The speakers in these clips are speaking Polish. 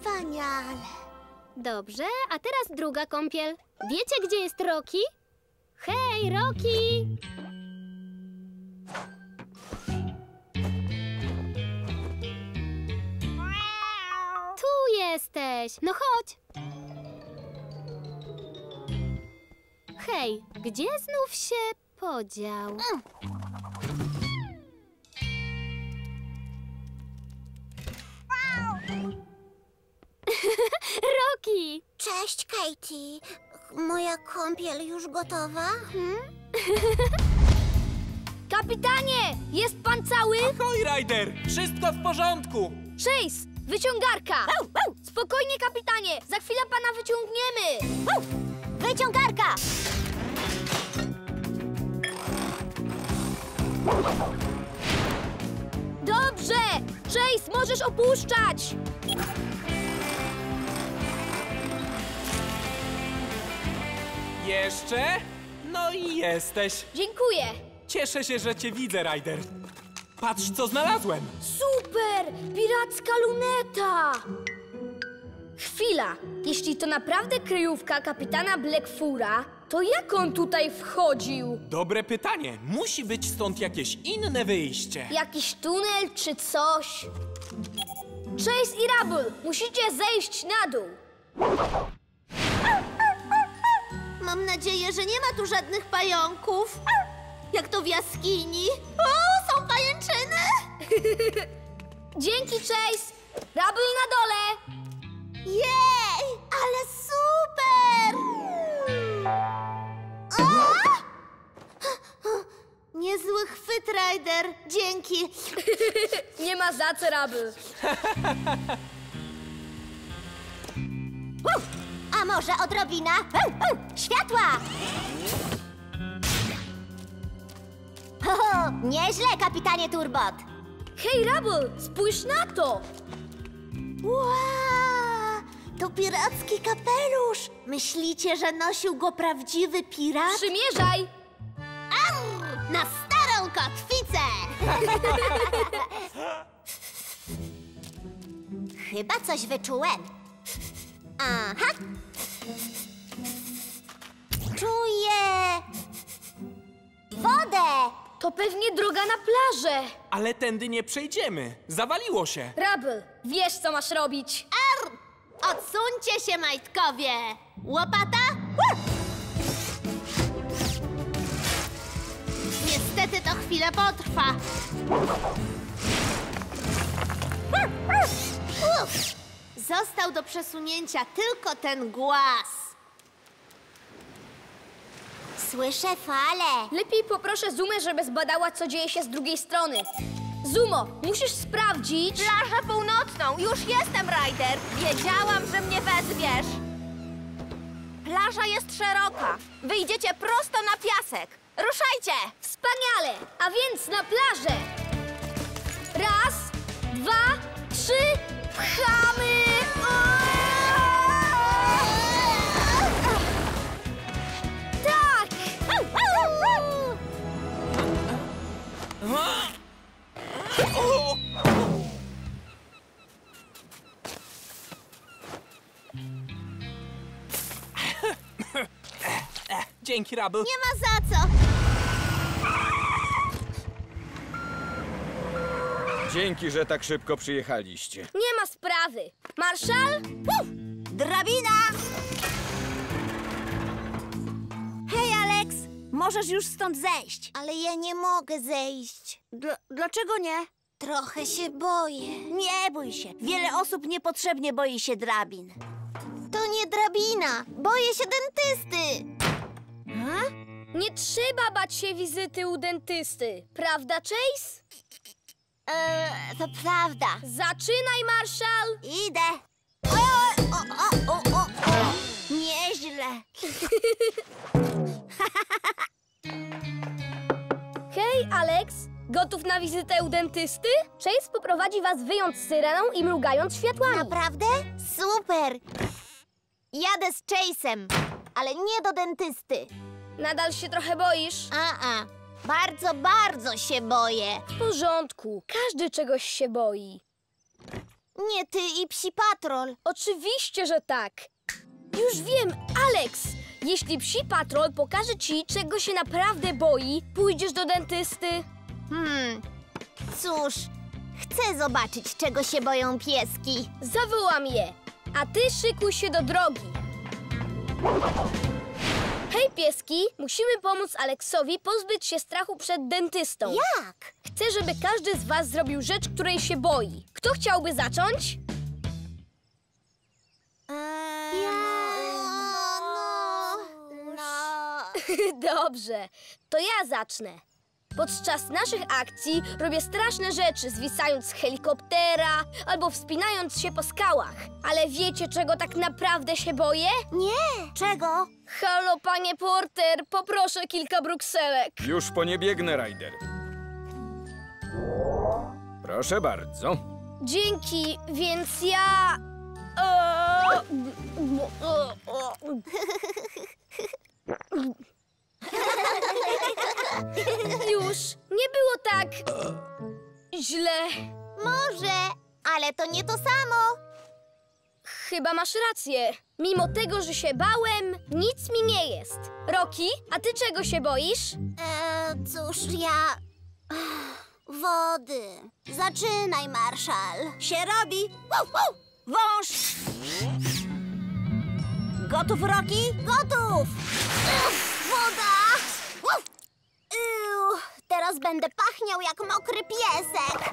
Wspaniale. Dobrze, a teraz druga kąpiel. Wiecie, gdzie jest Rocky? Hej, Rocky! Tu jesteś. No chodź. Hej, gdzie znów się podział? Rocky! Cześć, Katie. Moja kąpiel już gotowa? Kapitanie! Jest pan cały? Ahoj, Ryder! Wszystko w porządku! Chase! Wyciągarka! Spokojnie, kapitanie! Za chwilę pana wyciągniemy! Wyciągarka! Dobrze! Chase, możesz opuszczać! Jeszcze? No i jesteś. Dziękuję! Cieszę się, że cię widzę, Ryder. Patrz, co znalazłem. Super! Piracka luneta! Chwila! Jeśli to naprawdę kryjówka kapitana Blackfura, to jak on tutaj wchodził? Dobre pytanie. Musi być stąd jakieś inne wyjście. Jakiś tunel czy coś? Chase i Rubble, musicie zejść na dół. Mam nadzieję, że nie ma tu żadnych pająków. Jak to w jaskini. O, są pajęczyny! Dzięki, Chase! Rubble na dole! Jej, ale super! O! Niezły chwyt, Ryder. Dzięki. Nie ma za co, Rubble. A może odrobina światła? Ho, nieźle, kapitanie Turbot. Hej, Rubble, spójrz na to! Wow, to piracki kapelusz. Myślicie, że nosił go prawdziwy pirat? Przymierzaj! Au, na starą kotwicę! Chyba coś wyczułem. Aha! Czuję wodę! To pewnie droga na plażę. Ale tędy nie przejdziemy. Zawaliło się. Rubble, wiesz, co masz robić. Arr! Odsuńcie się, majtkowie! Łopata? Niestety to chwilę potrwa. Został do przesunięcia tylko ten głaz. Słyszę falę. Lepiej poproszę Zumę, żeby zbadała, co dzieje się z drugiej strony. Zumo, musisz sprawdzić... Plażę północną. Już jestem, Ryder. Wiedziałam, że mnie wezwiesz. Plaża jest szeroka. Wyjdziecie prosto na piasek. Ruszajcie! Wspaniale! A więc na plażę! Raz, dwa, trzy, pchamy! Tak! Dzięki, Rubble. Nie ma za co. Dzięki, że tak szybko przyjechaliście. Nie ma sprawy. Marszal? Drabina! Hej, Alex! Możesz już stąd zejść. Ale ja nie mogę zejść. Dlaczego nie? Trochę się boję. Nie bój się. Wiele osób niepotrzebnie boi się drabin. To nie drabina. Boję się dentysty. Nie trzeba bać się wizyty u dentysty. Prawda, Chase? To prawda. Zaczynaj, Marszal! Idę. Nieźle. Hej, Alex! Gotów na wizytę u dentysty? Chase poprowadzi was wyjąc syreną i mrugając światłami. Naprawdę? Super. Jadę z Chase'em, ale nie do dentysty. Nadal się trochę boisz? Bardzo, bardzo się boję. W porządku. Każdy czegoś się boi. Nie ty i Psi Patrol. Oczywiście, że tak. Już wiem, Alex. Jeśli Psi Patrol pokaże ci, czego się naprawdę boi, pójdziesz do dentysty. Cóż, chcę zobaczyć, czego się boją pieski. Zawołam je, a ty szykuj się do drogi. Hej, pieski, musimy pomóc Aleksowi pozbyć się strachu przed dentystą. Jak? Chcę, żeby każdy z was zrobił rzecz, której się boi. Kto chciałby zacząć? Dobrze, to ja zacznę. Podczas naszych akcji robię straszne rzeczy, zwisając z helikoptera albo wspinając się po skałach. Ale wiecie, czego tak naprawdę się boję? Nie. Czego? Halo, panie Porter, poproszę kilka brukselek. Już po nie biegnę, Ryder. Proszę bardzo. Dzięki, więc ja... Już, nie było tak... źle. Może, ale to nie to samo. Chyba masz rację. Mimo tego, że się bałem, nic mi nie jest. Rocky, a ty czego się boisz? Cóż, ja... Wody. Zaczynaj, Marszal. Się robi. Wąż. Gotów, Rocky? Gotów. Woda. Teraz będę pachniał jak mokry piesek.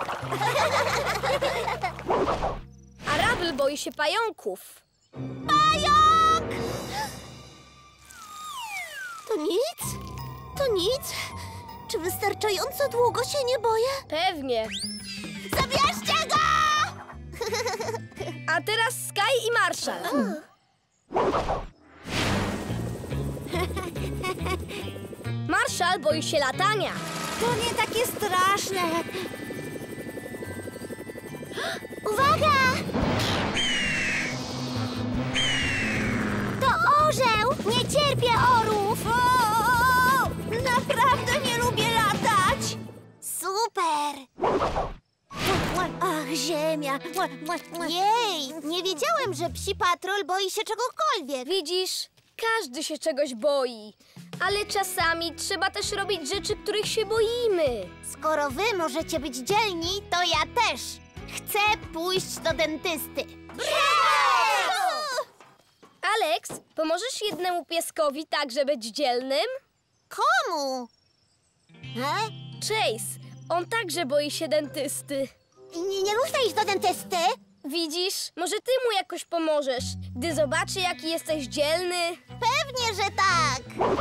A Rabel boi się pająków. Pająk! To nic? To nic? Czy wystarczająco długo się nie boję? Pewnie. Zabierzcie go! A teraz Sky i Marshall. Marshall boi się latania. To nie takie straszne. Uwaga! To orzeł! Nie cierpię orłów! Naprawdę nie lubię latać! Super! Ach, ziemia! Jej! Nie wiedziałem, że Psi Patrol boi się czegokolwiek. Widzisz, każdy się czegoś boi. Ale czasami trzeba też robić rzeczy, których się boimy. Skoro wy możecie być dzielni, to ja też. Chcę pójść do dentysty. Alex, pomożesz jednemu pieskowi także być dzielnym? Komu? Chase, on także boi się dentysty. Nie muszę iść do dentysty. Widzisz, może ty mu jakoś pomożesz, gdy zobaczy, jaki jesteś dzielny. Pewnie, że tak.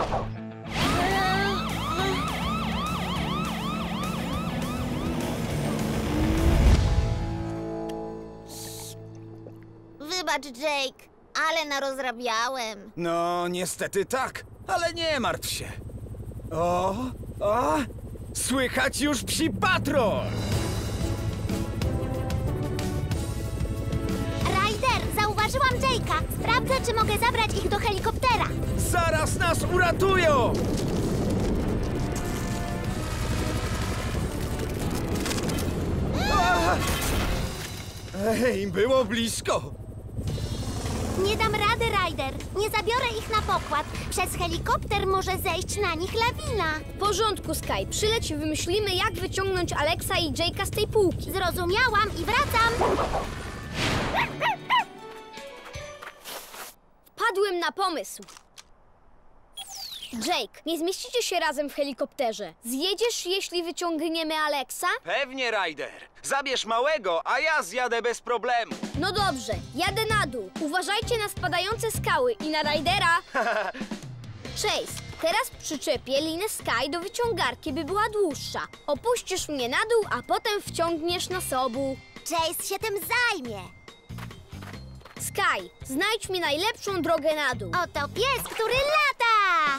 Wybacz, Jake, ale narozrabiałem. No, niestety tak, ale nie martw się. Słychać już Psi Patrol! Ryder, zauważyłam Jake'a. Sprawdzę, czy mogę zabrać ich do helikoptera. Zaraz nas uratują! Ej, było blisko! Nie dam rady, Ryder. Nie zabiorę ich na pokład. Przez helikopter może zejść na nich lawina. W porządku, Sky. Przyleć i wymyślimy, jak wyciągnąć Alexa i Jake'a z tej półki. Zrozumiałam i wracam. Padłem na pomysł. Jake, nie zmieścicie się razem w helikopterze. Zjedziesz, jeśli wyciągniemy Alexa? Pewnie, Ryder. Zabierz małego, a ja zjadę bez problemu. No dobrze, jadę na dół. Uważajcie na spadające skały i na Rydera. Chase, teraz przyczepię linę Sky do wyciągarki, by była dłuższa. Opuścisz mnie na dół, a potem wciągniesz na sobu. Chase się tym zajmie. Sky, znajdź mi najlepszą drogę na dół. Oto pies, który lata!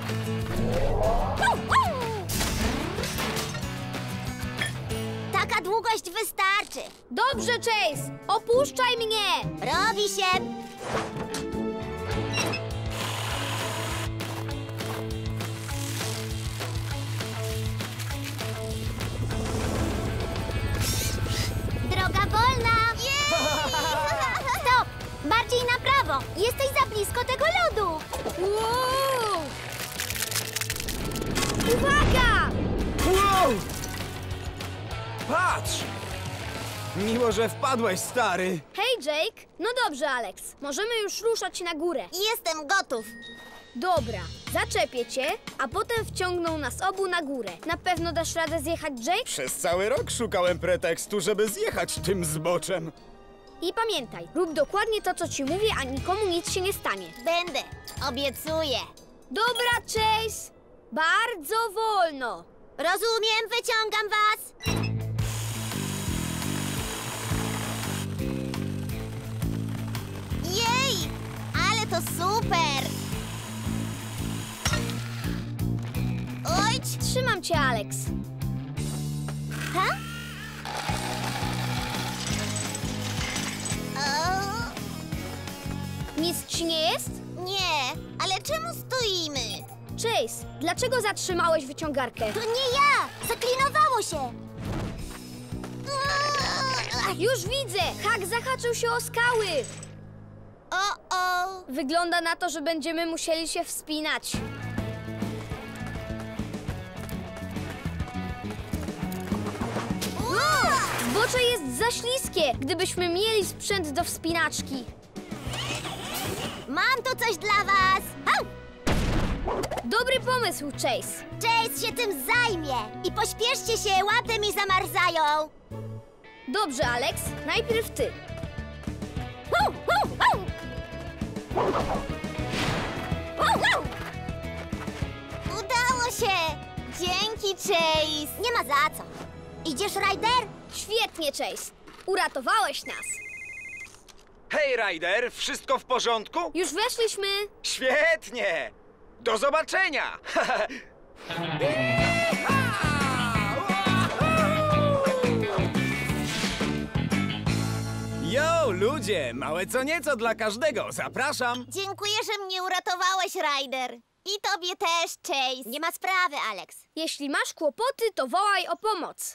Taka długość wystarczy. Dobrze, Chase, opuszczaj mnie. Robi się. Droga wolna. szybko! Jesteś za blisko tego lodu! Wow! Uwaga! Wow! Patrz! Miło, że wpadłeś, stary. Hej, Jake. No dobrze, Alex. Możemy już ruszać na górę. Jestem gotów! Dobra, zaczepię cię, a potem wciągną nas obu na górę. Na pewno dasz radę zjechać, Jake? Przez cały rok szukałem pretekstu, żeby zjechać tym zboczem. I pamiętaj, rób dokładnie to, co ci mówię, a nikomu nic się nie stanie. Będę, obiecuję. Dobra, Chase. Bardzo wolno. Rozumiem, wyciągam was! Jej! Ale to super! Oj! Trzymam cię, Alex. Ha? Nic ci nie jest? Nie, ale czemu stoimy? Chase, dlaczego zatrzymałeś wyciągarkę? To nie ja! Zaklinowało się! Już widzę! Hak zahaczył się o skały. O! Wygląda na to, że będziemy musieli się wspinać. Zbocze jest za śliskie, gdybyśmy mieli sprzęt do wspinaczki. Mam tu coś dla was! Au! Dobry pomysł, Chase. Chase się tym zajmie! I pośpieszcie się, łapy mi zamarzają! Dobrze, Alex, najpierw ty. Udało się! Dzięki, Chase! Nie ma za co. Idziesz, Ryder? Świetnie, Chase. Uratowałeś nas. Hej, Ryder, wszystko w porządku? Już weszliśmy. Świetnie! Do zobaczenia! Yo, ludzie, małe co nieco dla każdego. Zapraszam. Dziękuję, że mnie uratowałeś, Ryder. I tobie też, Chase. Nie ma sprawy, Alex. Jeśli masz kłopoty, to wołaj o pomoc.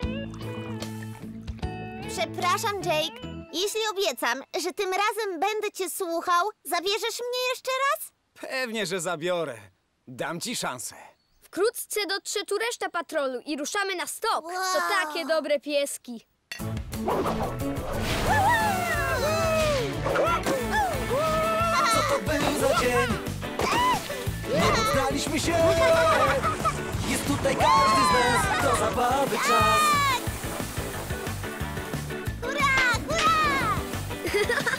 Przepraszam, Jake. Jeśli obiecam, że tym razem będę cię słuchał, zabierzesz mnie jeszcze raz? Pewnie, że zabiorę. Dam ci szansę. Wkrótce dotrze tu reszta patrolu i ruszamy na stok. To Wow. takie dobre pieski. Co to był za dzień? Nie poddaliśmy się! Jest tutaj każdy z nas, do zabawy czas. Hurra, hurra!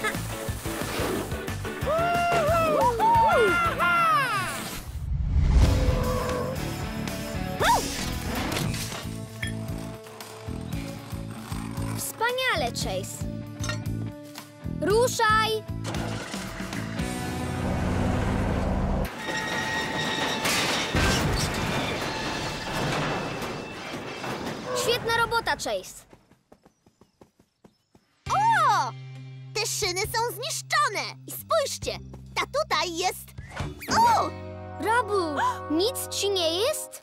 Wspaniale, Chase. Ruszaj! Świetna robota, Chase. O! Te szyny są zniszczone! I spójrzcie, ta tutaj jest... O! Rabu, nic ci nie jest?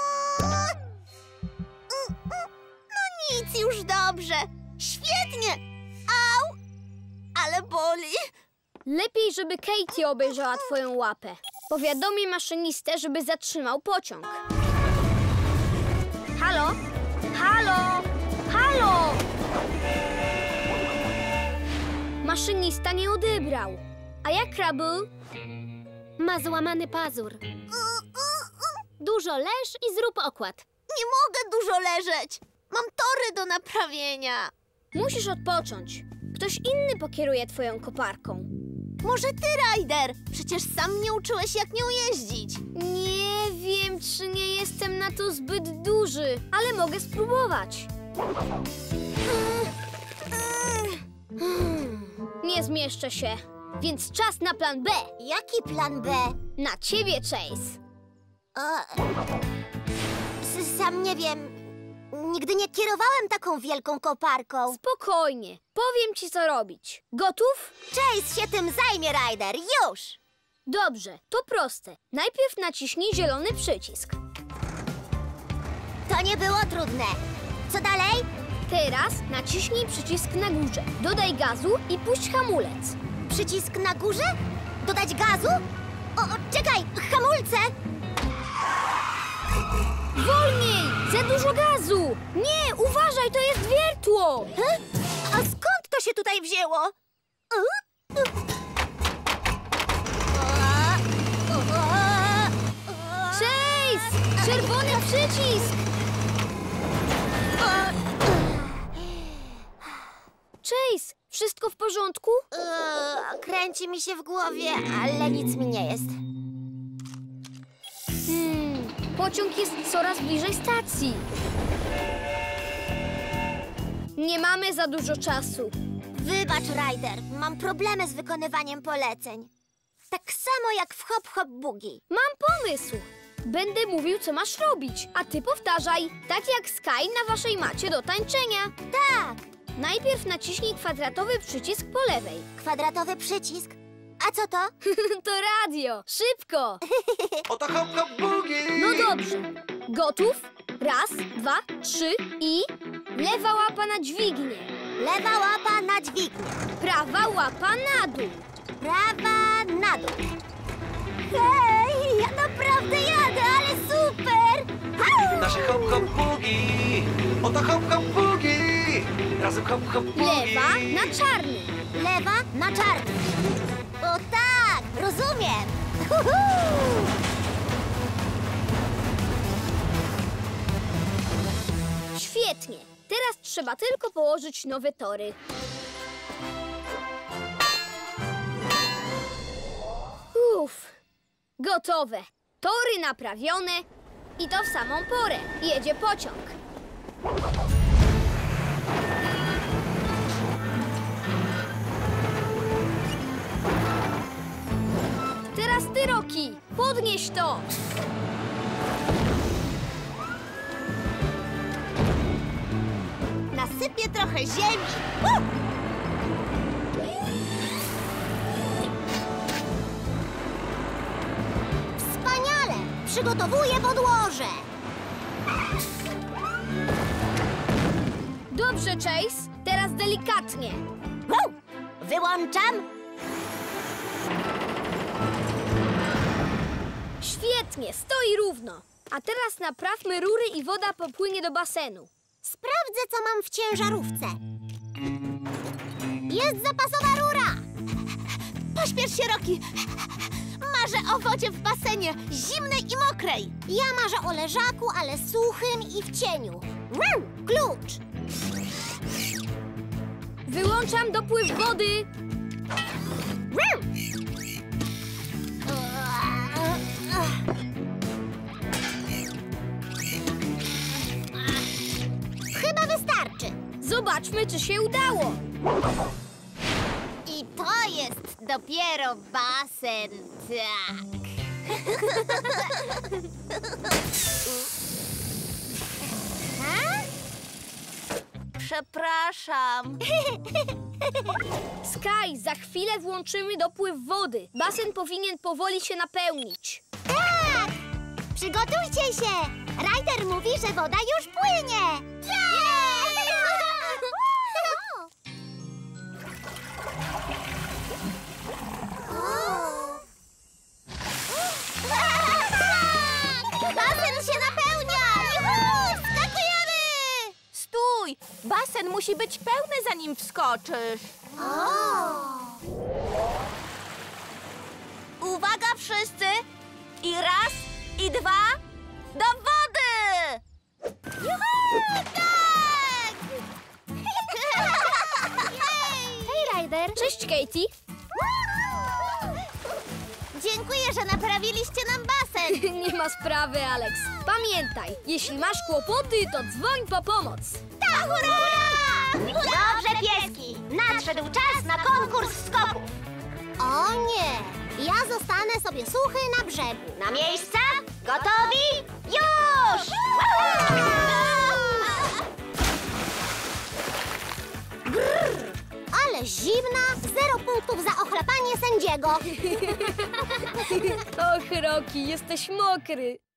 No nic, już dobrze. Świetnie! Au! Ale boli. Lepiej, żeby Katie obejrzała twoją łapę. Powiadomię maszynistę, żeby zatrzymał pociąg. Halo? Halo? Halo? Maszynista nie odebrał. A jak, Rabu? Ma złamany pazur. Dużo leż i zrób okład. Nie mogę dużo leżeć. Mam tory do naprawienia. Musisz odpocząć. Ktoś inny pokieruje twoją koparką. Może ty, Ryder? Przecież sam mnie uczyłeś, jak nią jeździć. Nie wiem, czy nie jestem na to zbyt duży, ale mogę spróbować. Nie zmieszczę się, więc czas na plan B. Jaki plan B? Na ciebie, Chase. Sam nie wiem. Nigdy nie kierowałem taką wielką koparką. Spokojnie, powiem ci, co robić. Gotów? Chase się tym zajmie, Ryder. Już! Dobrze, to proste. Najpierw naciśnij zielony przycisk. To nie było trudne. Co dalej? Teraz naciśnij przycisk na górze. Dodaj gazu i puść hamulec. przycisk na górze? Dodać gazu? O, czekaj, hamulce! Wolniej! Za dużo gazu! Nie, uważaj, to jest wiertło! A skąd to się tutaj wzięło? Chase! Czerwony przycisk! Chase, wszystko w porządku? Kręci mi się w głowie, ale nic mi nie jest. Pociąg jest coraz bliżej stacji. Nie mamy za dużo czasu. Wybacz, Ryder, mam problemy z wykonywaniem poleceń. Tak samo jak w Hop Hop Boogie. Mam pomysł. Będę mówił, co masz robić, a ty powtarzaj, tak jak Sky na waszej macie do tańczenia. Tak, Najpierw naciśnij kwadratowy przycisk po lewej. kwadratowy przycisk. A co to? To radio! Szybko! Oto hop hop boogie! No dobrze. Gotów? Raz, dwa, trzy i... Lewa łapa na dźwignię. Lewa łapa na dźwignię, Prawa łapa na dół. prawa na dół. Hej, ja naprawdę jadę, ale super! Au! Nasze hop hop boogie! Oto hop hop boogie! Razem hop hop boogie! Lewa na czarny. Lewa na czarny. O tak, rozumiem. Uhu! Świetnie. Teraz trzeba tylko położyć nowe tory. Uff. Gotowe. Tory naprawione. I to w samą porę. Jedzie pociąg. Teraz ty, Rocky. Podnieś to. Nasypię trochę ziemi. Wspaniale! Przygotowuję podłoże. Dobrze, Chase. Teraz delikatnie. Wyłączam. Świetnie, stoi równo. A teraz naprawmy rury i woda popłynie do basenu. Sprawdzę, co mam w ciężarówce. Jest zapasowa rura. Pośpiesz się, Rocky. Marzę o wodzie w basenie, zimnej i mokrej. Ja marzę o leżaku, ale suchym i w cieniu. Klucz. Wyłączam dopływ wody. Chyba wystarczy. Zobaczmy, czy się udało. I to jest dopiero basen, tak. Przepraszam. Sky, za chwilę włączymy dopływ wody. Basen powinien powoli się napełnić. Tak! Przygotujcie się! Ryder mówi, że woda już płynie! Basen się napełnia! Juhu! Skakujemy! Stój! Basen musi być pełny, zanim wskoczysz. Uwaga wszyscy! I raz, i dwa, do wody! Juhu! Tak! Hej, Ryder. Cześć, Katie. Dziękuję, że naprawiliście nam basen. Nie ma sprawy, Alex. Pamiętaj, jeśli masz kłopoty, to dzwoń po pomoc. Tak, hurra! Dobrze, pieski. Nadszedł czas na konkurs skoków. O nie! Ja zostanę sobie suchy na brzegu. Na miejsca? Gotowi? Już! Grrr, ale zimna. 0 punktów za ochlapanie sędziego. Och, Rocky, jesteś mokry.